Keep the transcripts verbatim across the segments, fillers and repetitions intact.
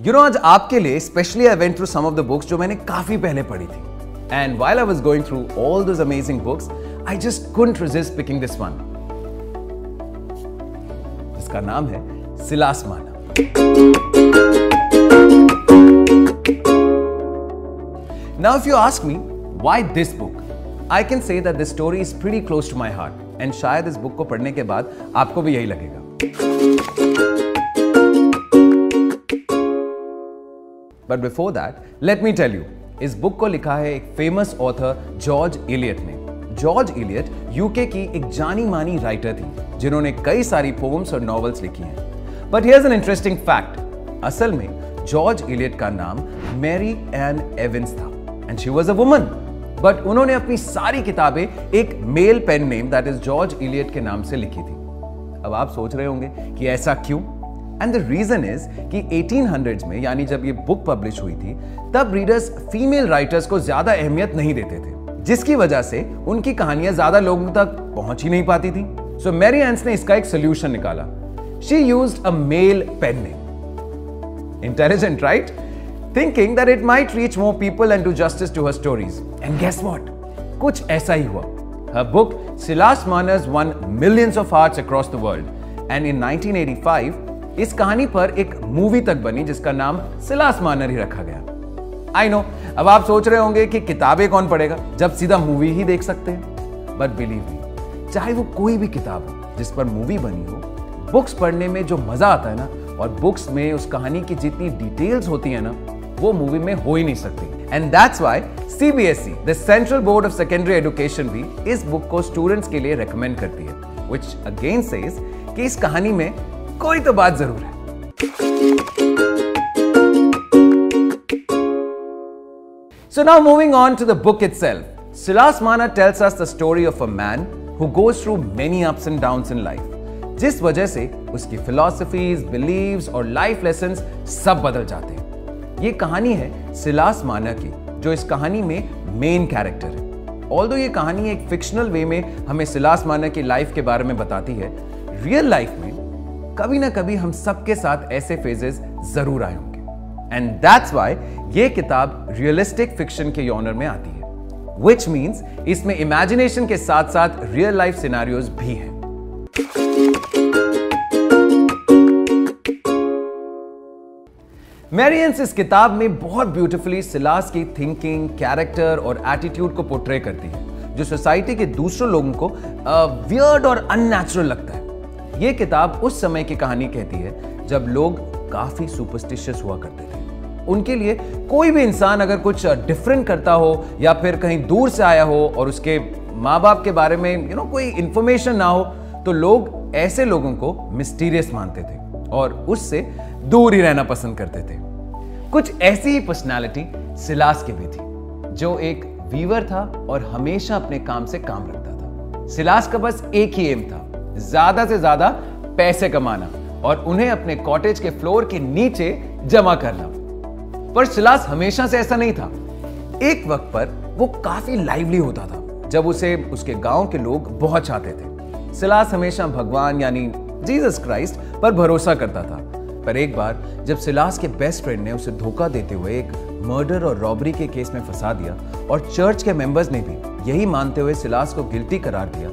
You know, आज आपके लिए specially I went through some of the books जो मैंने काफी पहले पढ़ी थी. And while I was going through all those amazing books, I just couldn't resist picking this one. जिसका नाम है सिलास माना. Now, if you ask me why this book, I can say that this story is pretty close to my heart. And शायद इस book को पढ़ने के बाद आपको भी यही लगेगा. But before that, let me tell you, इस बुक को लिखा है एक फेमस ऑथर जॉर्ज इलियट ने. जॉर्ज इलियट यूके की एक जानी मानी राइटर थी जिन्होंने कई सारी पोएम्स और नॉवेल्स लिखी हैं. But here's an interesting fact. असल में जॉर्ज इलियट का नाम मैरी एन एवंस था and she was a woman. But उन्होंने अपनी सारी किताबें एक male pen name that is George Eliot के नाम से लिखी थी. अब आप सोच रहे होंगे कि ऐसा क्यों? एंड द रीजन इज कि एटीन हंड्रेड्स में, यानी जब ये बुक पब्लिश हुई थी, तब रीडर्स फीमेल राइटर्स को ज्यादा अहमियत नहीं देते थे, जिसकी वजह से उनकी कहानियां ज्यादा लोगों तक पहुंच ही नहीं पाती थी. सो मैरी एन्स ने इसका एक सोल्यूशन निकाला. She used a male pen name. Intelligent, right? Thinking that it might reach more people and do justice to her stories. And guess what? कुछ ऐसा ही हुआ. Her book Silas Manners won millions of hearts across the world. And in nineteen eighty-five, इस कहानी पर एक movie तक बनी जिसका नाम सिलास मानर ही रखा गया. I know, अब आप सोच रहे होंगे कि किताबें कौन पढ़ेगा जब सीधा मूवी ही देख सकते हैं. But believe me, चाहे वो कोई भी किताब हो जिस पर मूवी बनी हो, बुक्स पढ़ने में जो मजा आता है ना, और बुक्स में उस कहानी की जितनी डिटेल्स होती है ना, वो मूवी में हो ही नहीं सकती. And that's why C B S E, the central board of secondary education, भी इस बुक को स्टूडेंट्स के लिए रेकमेंड करती है. व्हिच अगेन सेज कि इस कहानी में कोई तो बात जरूर है. So now moving on to the book itself. Silas Mana tells us the story of a man who goes through many ups and downs in life. जिस वजह से उसकी philosophies, beliefs और life lessons सब बदल जाते हैं. ये कहानी है सिलास माना की, जो इस कहानी में मेन कैरेक्टर है. ऑल्दो ये कहानी एक फिक्शनल वे में हमें सिलास माना की लाइफ के बारे में बताती है, रियल लाइफ में कभी ना कभी हम सबके साथ ऐसे फेजेस जरूर आए होंगे. एंड दैट्स व्हाई ये किताब रियलिस्टिक फिक्शन के जॉनर में आती है, व्हिच मींस इसमें इमेजिनेशन के साथ साथ रियल लाइफ सिनेरियोज भी हैं. मैरी एन्स इस किताब में बहुत ब्यूटीफुली सिलास की थिंकिंग, कैरेक्टर और एटीट्यूड को पोर्ट्रे करती है, जो सोसाइटी के दूसरों लोगों को वियर्ड और अननेचुरल लगता है. यह किताब उस समय की कहानी कहती है जब लोग काफी सुपरस्टिशियस हुआ करते थे. उनके लिए कोई भी इंसान अगर कुछ डिफरेंट करता हो या फिर कहीं दूर से आया हो और उसके माँ बाप के बारे में यू नो कोई इंफॉर्मेशन ना हो, तो लोग ऐसे लोगों को मिस्टीरियस मानते थे और उससे दूर ही रहना पसंद करते थे. कुछ ऐसी ही पर्सनालिटी सिलास की भी थी, जो एक वीवर था और हमेशा अपने काम से काम रखता था. सिलास का बस एक ही एम था, ज्यादा से ज्यादा पैसे कमाना और उन्हें अपने कॉटेज के फ्लोर के नीचे जमा करना. पर सिलास हमेशा से ऐसा नहीं था. एक वक्त पर वो काफी लाइवली होता था जब उसे उसके गांव के लोग बहुत चाहते थे. सिलास हमेशा भगवान यानी जीसस क्राइस्ट पर भरोसा करता था. पर एक बार जब सिलास के बेस्ट फ्रेंड ने उसे धोखा देते हुए एक मर्डर और रॉबरी के केस में फंसा दिया और चर्च के मेंबर्स ने भी यही मानते हुए सिलास को गिल्टी करार दिया,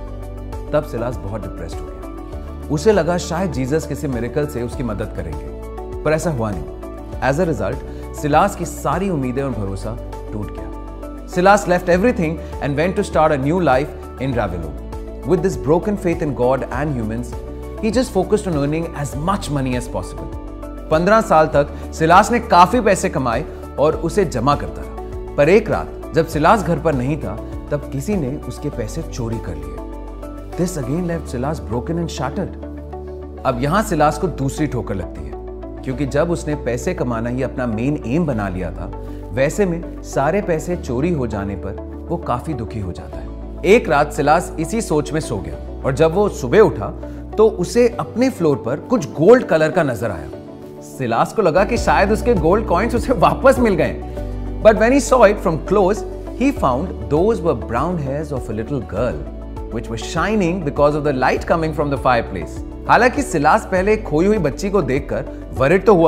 तब सिलास बहुत डिप्रेस्ड हो गया. उसे लगा शायद जीसस किसी मिरेकल से उसकी मदद करेंगे, पर ऐसा हुआ नहीं. एज अ रिजल्ट सिलास की सारी उम्मीदें और भरोसा टूट गया. Silas left everything and went to start a new life in Raveloe. With this broken faith in God and humans, he just focused on earning as much money as possible. पंद्रह साल तक सिलास ने काफी पैसे कमाए और उसे जमा करता रहा. पर एक रात जब सिलास घर पर नहीं था, तब किसी ने उसके पैसे चोरी कर लिए. This again left Silas broken and shattered. अब यहां सिलास को दूसरी ठोकर लगती है, क्योंकि जब उसने पैसे कमाना ही अपना मेन एम बना लिया था, वैसे में सारे पैसे चोरी हो जाने पर वो काफी दुखी हो जाता है. एक रात सिलास इसी सोच में सो गया और जब वो सुबह उठा तो उसे अपने फ्लोर पर कुछ गोल्ड कलर का नजर आया. सिलास को लगा कि शायद उसके गोल्ड कॉइन्स उसे वापस मिल गए. But when he saw it from close, he found those were brown hairs of a little girl which were shining because of the light coming from the fireplace. हालांकि सिलास पहले खोई हुई बच्ची को देखकर वरिड तो हुआ,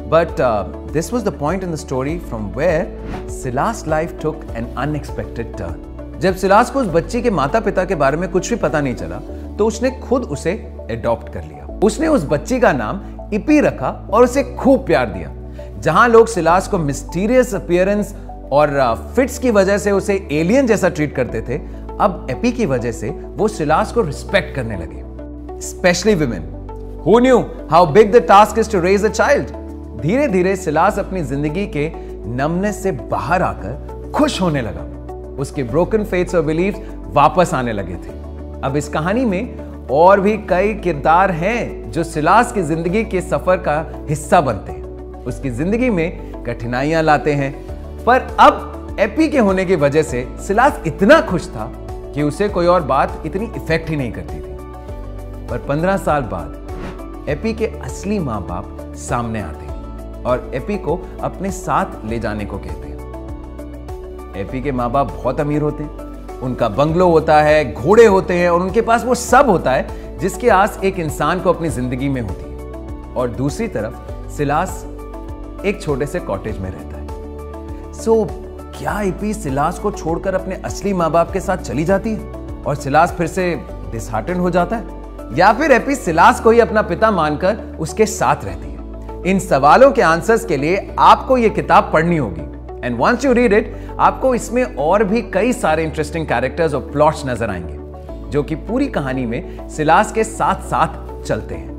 But uh, this was the point in the story from where Silas life took an unexpected turn. जब सिलास को उस बच्ची के माता पिता के बारे में कुछ भी पता नहीं चला तो उसने खुद उसे एडॉप्ट कर लिया। उसने उस बच्ची का नाम इपी रखा और उसे खूब प्यार दिया। जहां लोग सिलास को मिस्टीरियस अपीयरेंस और फिट्स की वजह से उसे एलियन जैसा ट्रीट करते थे, अब एपी की वजह से वो सिलास को रिस्पेक्ट करने लगे। Specially women who knew how big the task is to raise a child. धीरे धीरे सिलास अपनी जिंदगी के नमनेस से बाहर आकर खुश होने लगा। उसके ब्रोकन फेथ्स और बिलीफ्स वापस आने लगे थे। अब इस कहानी में और भी कई किरदार हैं जो सिलास की जिंदगी के सफर का हिस्सा बनते हैं, उसकी जिंदगी में कठिनाइयां लाते हैं। पर अब एपी के होने की वजह से सिलास इतना खुश था कि उसे कोई और बात इतनी इफेक्ट ही नहीं करती थी। पर पंद्रह साल बाद एपी के असली माँ बाप सामने आते हैं और एपी को अपने साथ ले जाने को कहते हैं। एपी के माँ बाप बहुत अमीर होते हैं, उनका बंगलो होता है, घोड़े होते हैं और उनके पास वो सब होता है जिसकी आस एक इंसान को अपनी जिंदगी में होती है। और दूसरी तरफ सिलास एक छोटे से कॉटेज में रहता है। सो so, क्या एपी सिलास को छोड़कर अपने असली माँ बाप के साथ चली जाती है और सिलास फिर से डिसहार्टेंड हो जाता है, या फिर एपी सिलास को ही अपना पिता मानकर उसके साथ रहती है? इन सवालों के आंसर्स के लिए आपको यह किताब पढ़नी होगी। And once you read it, आपको इसमें और भी कई सारे इंटरेस्टिंग कैरेक्टर्स और प्लॉट्स नजर आएंगे जो कि पूरी कहानी में सिलास के साथ साथ चलते हैं।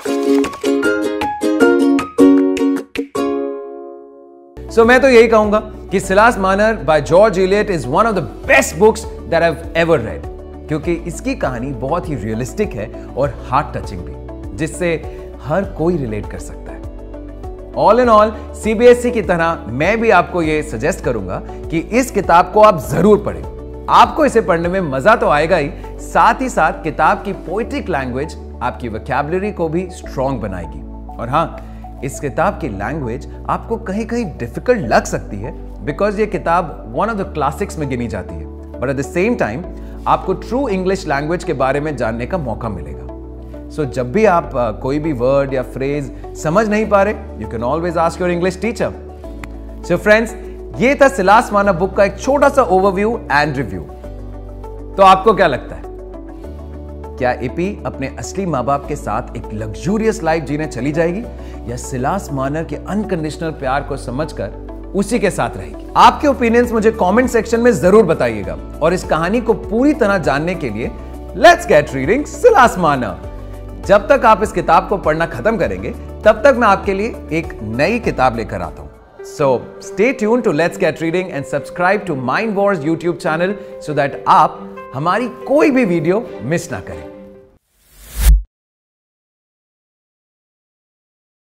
सो so, मैं तो यही कहूंगा कि Silas Marner by George Eliot is one of the best books that I have ever read, क्योंकि इसकी कहानी बहुत ही रियलिस्टिक है और हार्ट टचिंग भी, जिससे हर कोई रिलेट कर सकता है। ऑल इन ऑल सीबीएसई की तरह मैं भी आपको यह सजेस्ट करूंगा कि इस किताब को आप जरूर पढ़ें। आपको इसे पढ़ने में मजा तो आएगा ही, साथ ही साथ किताब की पोएटिक लैंग्वेज आपकी वोकैबुलरी को भी स्ट्रॉन्ग बनाएगी। और हाँ, इस किताब की लैंग्वेज आपको कहीं कहीं डिफिकल्ट लग सकती है बिकॉज ये किताब वन ऑफ द क्लासिक्स में गिनी जाती है, but at the same time आपको ट्रू इंग्लिश लैंग्वेज के बारे में जानने का मौका मिलेगा। सो so, जब भी आप uh, कोई भी वर्ड या फ्रेज समझ नहीं पा रहे, you can always ask your English teacher. So friends, ये था सिलास मानर बुक का एक छोटा सा ओवरव्यू एंड रिव्यू। तो आपको क्या लगता है, क्या एपी अपने असली माँ बाप के साथ एक लग्जूरियस लाइफ जीने चली जाएगी या सिलास मानर के अनकंडीशनल प्यार को समझकर उसी के साथ रहेगी? आपके ओपिनियंस मुझे कमेंट सेक्शन में जरूर बताइएगा। और इस कहानी को पूरी तरह जानने के लिए let's get reading Silas Marner. जब तक आप इस किताब को पढ़ना खत्म करेंगे, तब तक मैं आपके लिए एक नई किताब लेकर आता हूं। So stay tuned to let's get reading and subscribe to Mind Wars YouTube channel so that आप हमारी कोई भी वीडियो मिस ना करें।